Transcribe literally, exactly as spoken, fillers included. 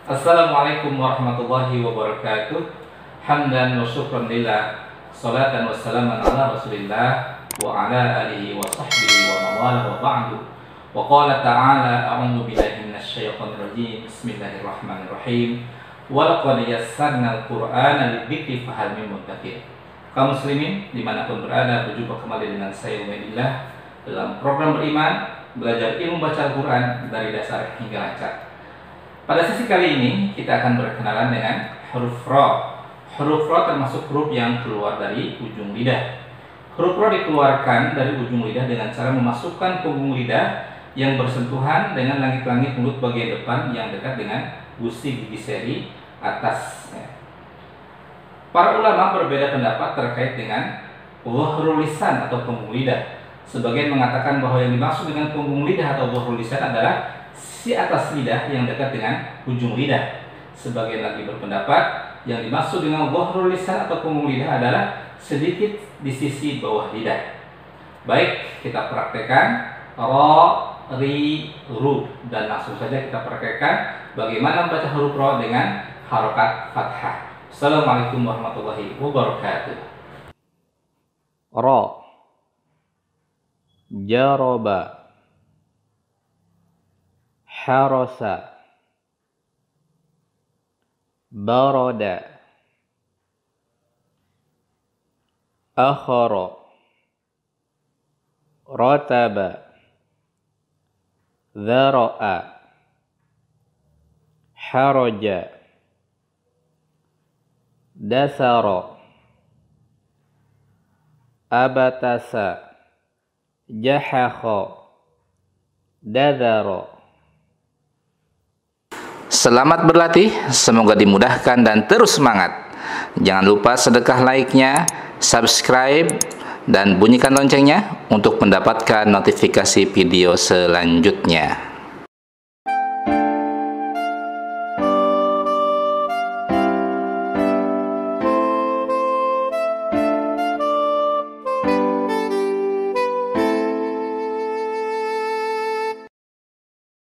Assalamualaikum warahmatullahi wabarakatuh. Hamdan wa syukran lillah, salatan wa salaman ala rasulillah wa ala alihi wa sahbihi wa mawala wa ba'du. Wa qala ta'ala a'udzu billahi minasy syaithanir rajim. Bismillahirrahmanirrahim. Wa laqad yassarnal qur'ana lidzikri fahal min muddakir. Kaum muslimin dimanapun berada, berjumpa kembali dengan saya Umaydillah dalam program beriman, belajar ilmu baca Al-Quran dari dasar hingga lancar. Pada sesi kali ini kita akan berkenalan dengan huruf ra. Huruf ra termasuk huruf yang keluar dari ujung lidah. Huruf ra dikeluarkan dari ujung lidah dengan cara memasukkan punggung lidah yang bersentuhan dengan langit-langit mulut bagian depan yang dekat dengan gusi gigi seri atas. Para ulama berbeda pendapat terkait dengan dhahrul lisan atau punggung lidah. Sebagian mengatakan bahwa yang dimaksud dengan punggung lidah atau dhahrul lisan adalah sisi atas lidah yang dekat dengan ujung lidah. Sebagian lagi berpendapat yang dimaksud dengan dhahrul lisan atau punggung lidah adalah sedikit di sisi bawah lidah. Baik, kita praktekkan ra, ri, ru, dan langsung saja kita praktekkan bagaimana membaca huruf ra dengan harokat fathah. Assalamualaikum warahmatullahi wabarakatuh. Ra, jaraba, harasa, barada, akhara, rataba, dhara'a, haraja, dasara, abatasa, jahakha, dadara. Selamat berlatih, semoga dimudahkan dan terus semangat. Jangan lupa sedekah like-nya, subscribe, dan bunyikan loncengnya untuk mendapatkan notifikasi video selanjutnya.